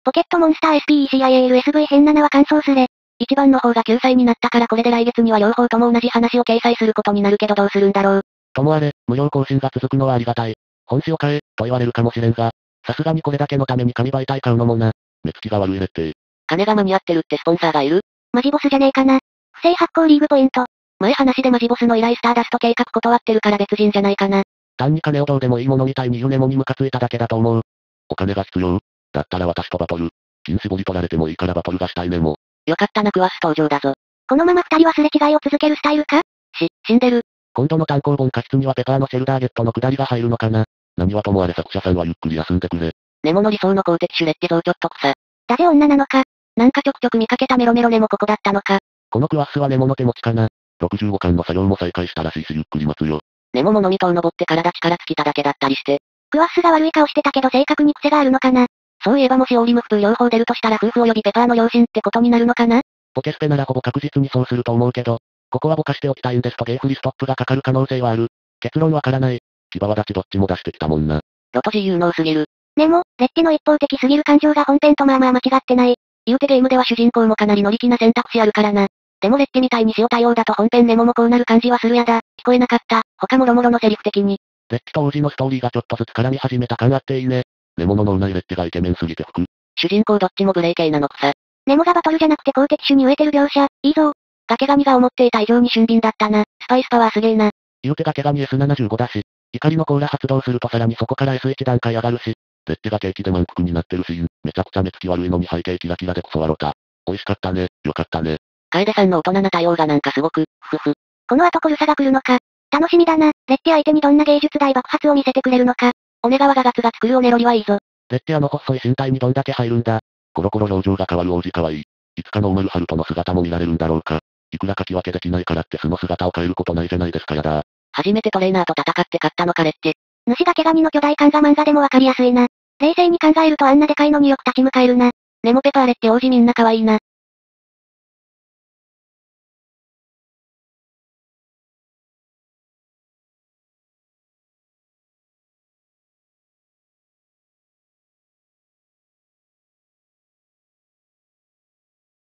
ポケットモンスター SPECIALSV 編7は完走すれ。 1番の方が9歳になったからこれで来月には両方とも同じ話を掲載することになるけどどうするんだろう。 ともあれ、無料更新が続くのはありがたい。本誌を買え、と言われるかもしれんが、さすがにこれだけのために紙媒体買うのもな。目つきが悪いねって。 金が間に合ってるってスポンサーがいる？ マジボスじゃねえかな。不正発行リーグポイント。 前話でマジボスの依頼スターダスト計画断ってるから別人じゃないかな。 単に金をどうでもいいものみたいに言うネモにムカついただけだと思う。お金が必要？だったら私とバトル。金絞り取られてもいいからバトルがしたいネモ。 よかったなクワス登場だぞ。 このまま二人はすれ違いを続けるスタイルか？ 死んでる。 今度の単行本過失にはペパーのシェルダーゲットの下りが入るのかな。何はともあれ作者さんはゆっくり休んでくれ。 ネモの理想の公的種レッテ像ちょっと草。 だぜ女なのか。 なんかちょくちょく見かけたメロメロネモここだったのか。 このクワッスはネモの手持ちかな。65巻の作業も再開したらしいしゆっくり待つよ。 ネモも飲み塔登って体力尽きただけだったりして。 クワッスが悪い顔してたけど性格に癖があるのかな。 そういえばもしオーリムフプー両方出るとしたら夫婦及びペパーの両親ってことになるのかな。 ポケスペならほぼ確実にそうすると思うけど、ここはぼかしておきたいんですとゲイフリストップがかかる可能性はある。結論わからない。牙は立ちどっちも出してきたもんな。 ロト G 有能すぎる。 でも、レッテの一方的すぎる感情が本編とまあまあ間違ってない。 言うてゲームでは主人公もかなり乗り気な選択肢あるからな。でもレッテみたいに塩対応だと本編ネモもこうなる感じはするやだ。聞こえなかった。他もろもろのセリフ的に。 レッテと王子のストーリーがちょっとずつ絡み始めた感あっていいね。ネモの脳内レッテがイケメンすぎて服。 主人公どっちも無礼系なの草。 ネモがバトルじゃなくて公的種に飢えてる描写、いいぞ。 崖神が思っていた以上に俊敏だったな。スパイスパワーすげえな。 言うて崖神 S75 だし、怒りのコーラ発動するとさらにそこから S1 段階上がるし、レッテがケーキで満腹になってるシーン、めちゃくちゃ目つき悪いのに背景キラキラでこそ笑った。美味しかったね、よかったね。 楓さんの大人な対応がなんかすごく、ふふ。 この後コルサが来るのか。楽しみだな。レッテ相手にどんな芸術大爆発を見せてくれるのか。 オネガワがガツガツ来るオネロリはいいぞ。 レッテ細い身体にどんだけ入るんだ。コロコロ表情が変わる王子かわいい。いつかノーマルハルトの姿も見られるんだろうか。いくら書き分けできないからって素の姿を変えることないじゃないですかやだ。 初めてトレーナーと戦って勝ったのかレッテ。 主が毛ガニの巨大感が漫画でもわかりやすいな。冷静に考えるとあんなでかいのによく立ち向かえるな。 ネモペパーレッテ王子みんな可愛いな。